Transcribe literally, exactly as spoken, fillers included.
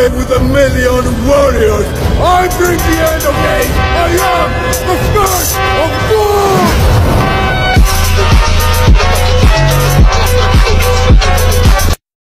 arrive with a million warriors. I bring the end, okay? I am the Scourge!